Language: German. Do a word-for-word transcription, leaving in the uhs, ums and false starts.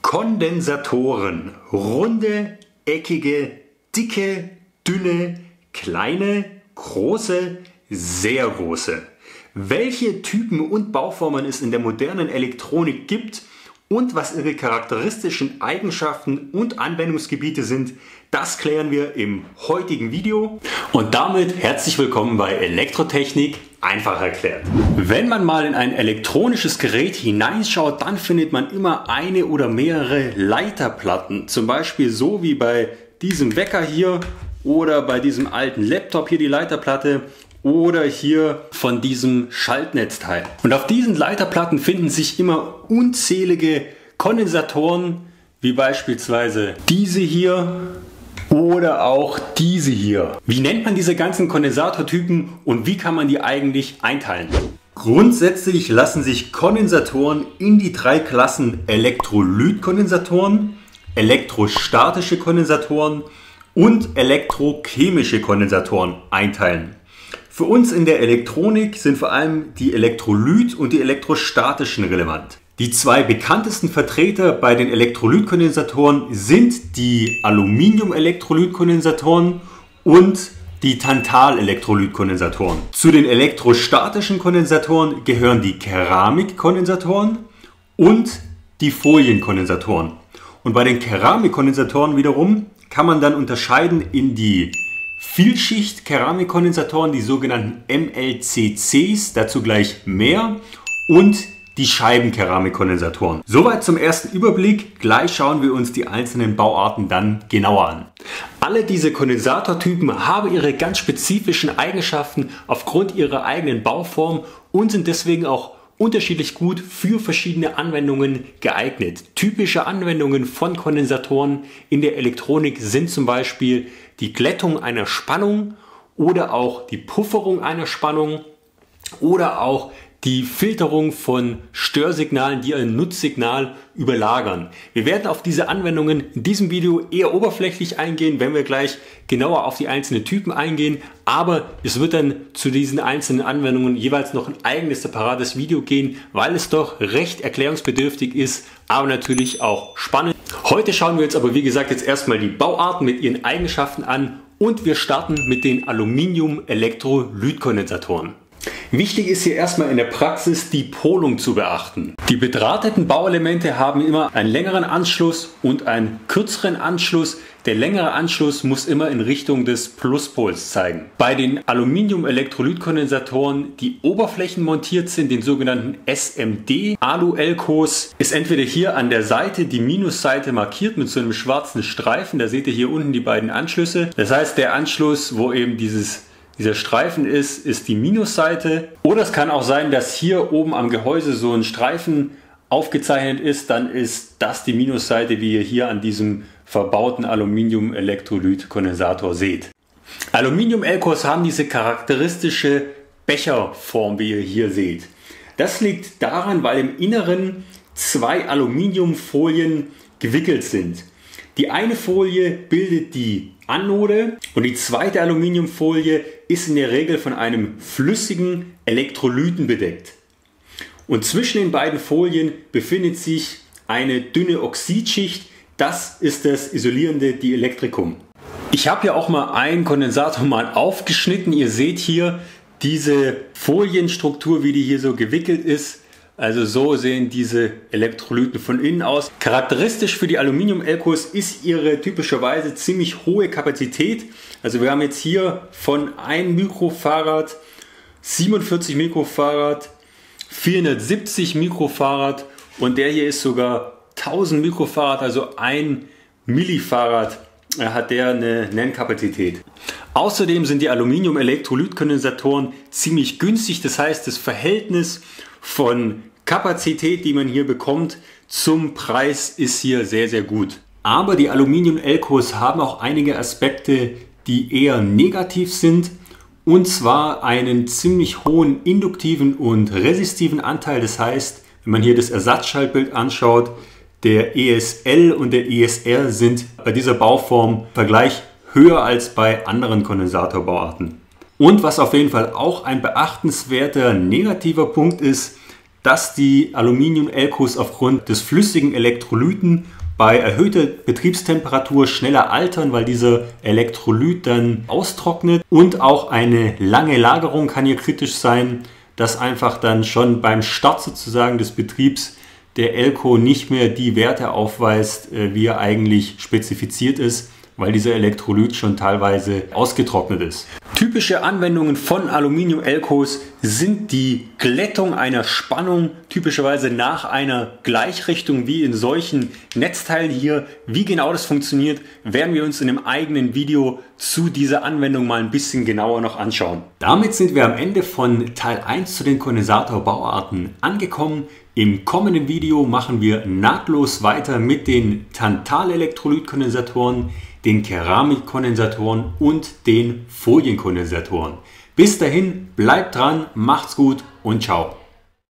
Kondensatoren. Runde, eckige, dicke, dünne, kleine, große, sehr große. Welche Typen und Bauformen es in der modernen Elektronik gibt und was ihre charakteristischen Eigenschaften und Anwendungsgebiete sind, das klären wir im heutigen Video. Und damit herzlich willkommen bei Elektrotechnik einfach erklärt. Wenn man mal in ein elektronisches Gerät hineinschaut, dann findet man immer eine oder mehrere Leiterplatten. Zum Beispiel so wie bei diesem Wecker hier oder bei diesem alten Laptop hier die Leiterplatte. Oder hier von diesem Schaltnetzteil. Und auf diesen Leiterplatten finden sich immer unzählige Kondensatoren, wie beispielsweise diese hier oder auch diese hier. Wie nennt man diese ganzen Kondensatortypen und wie kann man die eigentlich einteilen? Grundsätzlich lassen sich Kondensatoren in die drei Klassen Elektrolytkondensatoren, elektrostatische Kondensatoren und elektrochemische Kondensatoren einteilen. Für uns in der Elektronik sind vor allem die Elektrolyt- und die elektrostatischen relevant. Die zwei bekanntesten Vertreter bei den Elektrolytkondensatoren sind die Aluminium-Elektrolytkondensatoren und die Tantal-Elektrolytkondensatoren. Zu den elektrostatischen Kondensatoren gehören die Keramikkondensatoren und die Folienkondensatoren. Und bei den Keramikkondensatoren wiederum kann man dann unterscheiden in die Vielschicht-Keramikkondensatoren, die sogenannten M L C Cs, dazu gleich mehr, und die Scheibenkeramikkondensatoren. Soweit zum ersten Überblick, gleich schauen wir uns die einzelnen Bauarten dann genauer an. Alle diese Kondensatortypen haben ihre ganz spezifischen Eigenschaften aufgrund ihrer eigenen Bauform und sind deswegen auch unterschiedlich gut für verschiedene Anwendungen geeignet. Typische Anwendungen von Kondensatoren in der Elektronik sind zum Beispiel die Glättung einer Spannung oder auch die Pufferung einer Spannung oder auch die Filterung von Störsignalen, die ein Nutzsignal überlagern. Wir werden auf diese Anwendungen in diesem Video eher oberflächlich eingehen, wenn wir gleich genauer auf die einzelnen Typen eingehen, aber es wird dann zu diesen einzelnen Anwendungen jeweils noch ein eigenes separates Video gehen, weil es doch recht erklärungsbedürftig ist, aber natürlich auch spannend. Heute schauen wir uns aber wie gesagt jetzt erstmal die Bauarten mit ihren Eigenschaften an und wir starten mit den Aluminium-Elektrolytkondensatoren. Wichtig ist hier erstmal in der Praxis die Polung zu beachten. Die bedrahteten Bauelemente haben immer einen längeren Anschluss und einen kürzeren Anschluss. Der längere Anschluss muss immer in Richtung des Pluspols zeigen. Bei den Aluminium-Elektrolytkondensatoren, die oberflächenmontiert sind, den sogenannten S M D-Alu-Elcos, ist entweder hier an der Seite die Minusseite markiert mit so einem schwarzen Streifen. Da seht ihr hier unten die beiden Anschlüsse. Das heißt, der Anschluss, wo eben dieses Dieser Streifen ist, ist die Minusseite. Oder es kann auch sein, dass hier oben am Gehäuse so ein Streifen aufgezeichnet ist. Dann ist das die Minusseite, wie ihr hier an diesem verbauten Aluminium-Elektrolytkondensator seht. Aluminium-Elcos haben diese charakteristische Becherform, wie ihr hier seht. Das liegt daran, weil im Inneren zwei Aluminiumfolien gewickelt sind. Die eine Folie bildet die Anode und die zweite Aluminiumfolie ist in der Regel von einem flüssigen Elektrolyten bedeckt. Und zwischen den beiden Folien befindet sich eine dünne Oxidschicht, das ist das isolierende Dielektrikum. Ich habe ja auch mal einen Kondensator mal aufgeschnitten, ihr seht hier diese Folienstruktur, wie die hier so gewickelt ist. Also so sehen diese Elektrolyten von innen aus. Charakteristisch für die Aluminium-Elcos ist ihre typischerweise ziemlich hohe Kapazität. Also wir haben jetzt hier von einem Mikrofarad, siebenundvierzig Mikrofarad, vierhundertsiebzig Mikrofarad und der hier ist sogar tausend Mikrofarad, also ein Millifarad hat der eine Nennkapazität. Außerdem sind die Aluminium-Elektrolytkondensatoren ziemlich günstig, das heißt das Verhältnis von Kapazität, die man hier bekommt, zum Preis ist hier sehr, sehr gut. Aber die Aluminium-Elcos haben auch einige Aspekte, die eher negativ sind. Und zwar einen ziemlich hohen induktiven und resistiven Anteil. Das heißt, wenn man hier das Ersatzschaltbild anschaut, der E S L und der E S R sind bei dieser Bauform im Vergleich höher als bei anderen Kondensatorbauarten. Und was auf jeden Fall auch ein beachtenswerter negativer Punkt ist, dass die Aluminium-Elcos aufgrund des flüssigen Elektrolyten bei erhöhter Betriebstemperatur schneller altern, weil dieser Elektrolyt dann austrocknet. Und auch eine lange Lagerung kann hier kritisch sein, dass einfach dann schon beim Start sozusagen des Betriebs der Elco nicht mehr die Werte aufweist, wie er eigentlich spezifiziert ist, weil dieser Elektrolyt schon teilweise ausgetrocknet ist. Typische Anwendungen von Aluminium-Elcos sind die Glättung einer Spannung, typischerweise nach einer Gleichrichtung wie in solchen Netzteilen hier. Wie genau das funktioniert, werden wir uns in einem eigenen Video zu dieser Anwendung mal ein bisschen genauer noch anschauen. Damit sind wir am Ende von Teil eins zu den Kondensator-Bauarten angekommen. Im kommenden Video machen wir nahtlos weiter mit den Tantal-Elektrolytkondensatoren, den Keramikkondensatoren und den Folienkondensatoren. Bis dahin, bleibt dran, macht's gut und ciao.